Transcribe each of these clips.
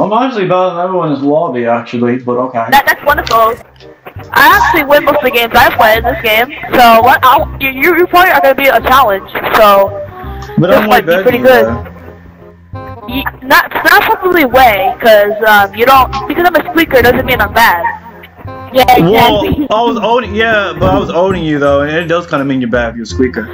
I'm actually better than everyone in this lobby, actually, but okay. That's wonderful. I actually win most of the games I play in this game, so what? You probably are gonna be a challenge. So But this I'm might be pretty good. Not probably way, because because I'm a squeaker doesn't mean I'm bad. Yeah, exactly. Well, I was owning, but I was owning you though, and it does kind of mean you're bad if you're a squeaker.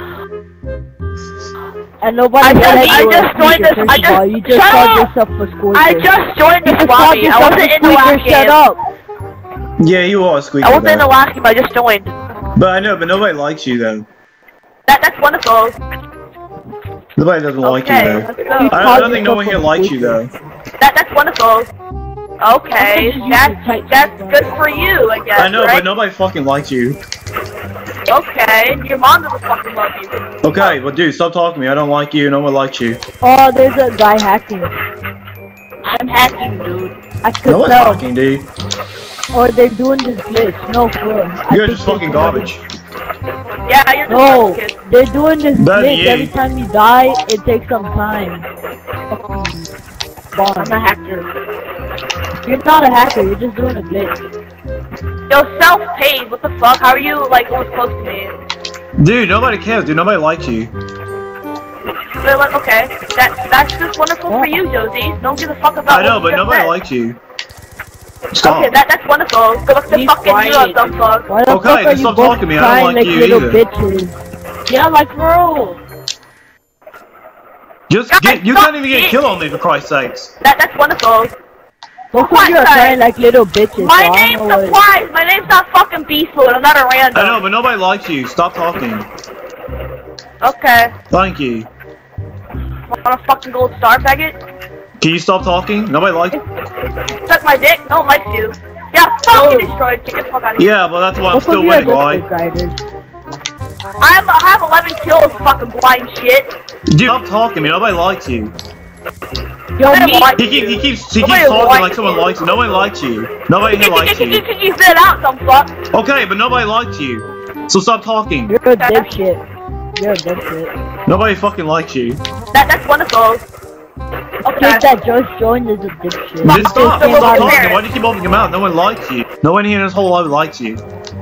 And nobody I just joined this. You just called yourself a squeaker. I just joined this lobby. I wasn't in the last game. Shut up. Yeah, you are a squeaker. I wasn't in the last game. I just joined. But I know, but nobody likes you though. That's wonderful. Nobody doesn't like you though. Let's go. I don't think no one here likes you though. That's wonderful. Okay, that's good for you, I guess. I know, right? but nobody fucking likes you. Okay, your mom doesn't fucking love you. Okay, well dude, stop talking to me. I don't like you, no one likes you. Oh, there's a guy hacking. I'm hacking, dude. I could No one's tell. hacking, dude. Or they're doing this glitch. No, for real. You're just fucking garbage. Yeah, you're just No, kid. they're doing this Better glitch. you. Every time you die, it takes some time. I'm a hacker. You're not a hacker, you're just doing a glitch. Yo, self-paid, what the fuck? How are you, like, almost close to me? Dude, nobody cares, dude. Nobody likes you. But, like, okay. That's just wonderful for you, Josie. Don't give a fuck about I know, what but you nobody said. likes you. Stop. Okay, that's wonderful. Go back to fucking you, dumb fuck. Why the Okay, fuck are then you stop both talking to me. I crying don't like you little either. bitches? Yeah, like bro. You can't even get a kill on me for Christ's sakes. That's wonderful. Both of you are crying like little bitches. My so I name's don't know what- Supplies. My name's not fucking Beast Mode. I'm not a random. I know, but nobody likes you. Stop talking. Okay. Thank you. Want a fucking gold star packet? Can you stop talking? Nobody likes you. Suck my dick? No one likes you. Yeah, fucking destroyed. Get the fuck out of here. Yeah, but that's why I'm Both of still you are winning, right? just grinders. I have 11 kills, fucking blind shit. Dude, stop talking to me. Nobody likes you. Yo, I don't me. like He you. keeps Nobody talking likes like someone you. likes you. Nobody likes you. Nobody here likes you. You fit out, dumb fuck. Okay, but nobody likes you. So stop talking. You're a dipshit. You're a dipshit. Nobody fucking likes you. That's wonderful. Okay. Just that Joyce joined is a dipshit. Just stop. Just Stop about talking. it. Why do you keep opening your mouth? No one likes you. No one here in this whole life likes you.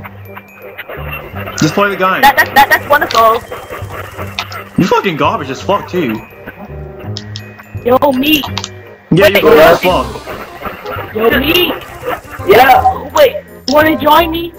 Just play the game. That's wonderful. You fucking garbage as fuck too. Yo, me. Yeah, Wait, you're garbage as really? fuck. Yo, me. Yeah. Wait. Wanna join me?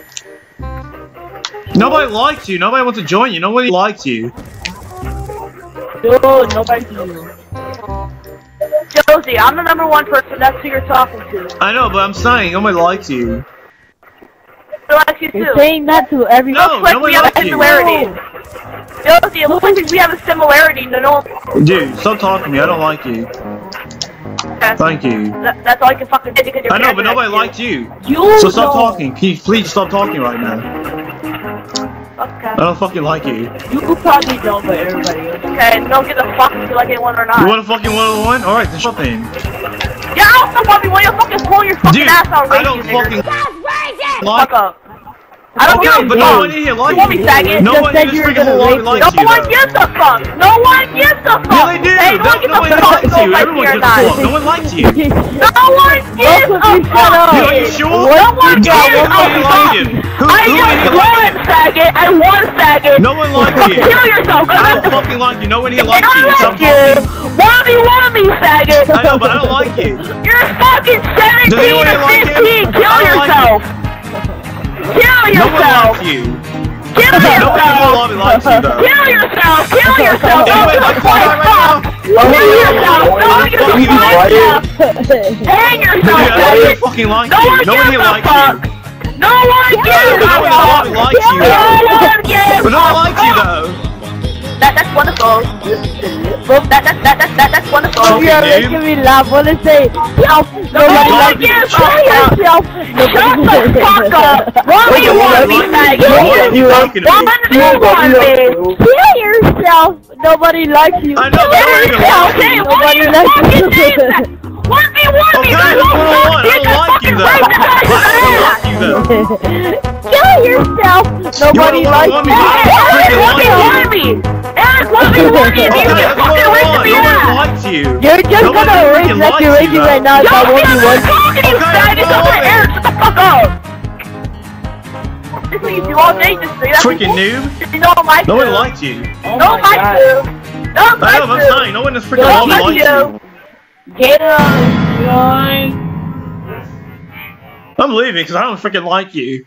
Nobody likes you. Nobody wants to join you. Nobody likes you. Yo, nobody you. Josie, I'm the #1 person. That's who you're talking to. I know, but I'm saying nobody likes you. Who likes you You're too? saying that to everyone. No, Looks like nobody we have a likes you. similarity. Josie, it looks like we have a similarity. No. Dude, stop talking to me. I don't like you. Thank you. That's all you can fucking do because you're I know, but nobody likes likes you. You So stop know. talking. Please stop talking right now. Okay. I don't fucking like you. You probably don't, but everybody else. Okay, don't give a fuck if you like anyone or not. You want a fucking one-on-one? Alright, then shut then. Yeah, I don't fuck you when you're fucking pulling your fucking Dude, ass out I don't raging, fucking nigga. like. Fuck up. I don't Okay, give but a no fuck. one in here likes You want me, you. faggot? No Just one said in this you were freaking gonna whole lobby rape likes No you. one though. gives a fuck. No one gives a fuck. Yeah, they do. Hey, No, don't give no a one fuck. likes Go you. like Everyone you're gives a not. fuck. No one likes you. No one gives Both a of you shut fuck. up. Yo, are you sure? No one Dude, gives a nobody likes fuck. you. I Who just likes won, you? faggot. I won, faggot. No one likes you. Kill yourself. I don't fucking like you. No one here likes I you. Stop like you. talking. Why do you want me, faggot? I know, but I don't like you. You're fucking 17 Does anyone or here like 15. him? Kill I don't like yourself. Kill No one yourself. likes you. Kill No one in the yourself. lobby likes you though. Kill yourself. Kill yourself. Don't Anyway, give a like, fuck. right now. Kill yourself. Don't give a fucking fuck. Hang Dude, yourself. I don't faggot. fucking like No you. one No one gives here a likes fuck. you. No one gives a No one in the fuck. lobby likes you No though. one gives But no a one likes you fuck. though. That's wonderful. That's wonderful. Okay, You're dude. making me laugh. Wanna say, self. Nobody one likes you. gives a Kill fuck. yourself. Shut the fuck up. Why do you want me, What are faggot? you talking to Why me? do you want me? Kill yourself. Nobody likes you. I know, but Kill nobody yourself. likes Hey, you. what are you fucking saying? What do you want me? Okay, There's that's no what I fuck. want. I You don't just like you fucking though. raped the guy's I don't ass. like you though. Kill yourself. Nobody likes want you. me to Eric, let me want me! Okay, You that's what fucking I rage want. me No one out! likes you. You're just Nobody gonna rage freaking like you're likes you, raging though. right now if I won't be I'm one. talking to you, Okay, faggot! that's Over fine. Eric, shut the fuck up! This is what you do all day, just say that. Freaking noob. No one likes No you. one likes you. No one likes you. No one I know, likes I'm you. saying, no one is freaking No one likes likes you. you. Get him. I'm leaving because I don't freaking like you.